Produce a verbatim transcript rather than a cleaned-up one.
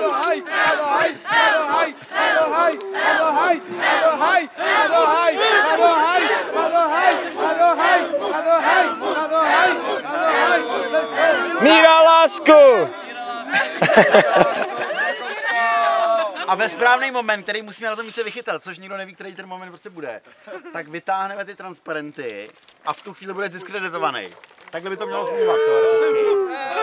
Míra lásku! A ve správný moment, který musíme na tom místě vychytat, což nikdo neví, který ten moment prostě bude, tak vytáhneme ty transparenty a v tu chvíli bude diskreditovaný. Takhle by to mělo fungovat teoreticky.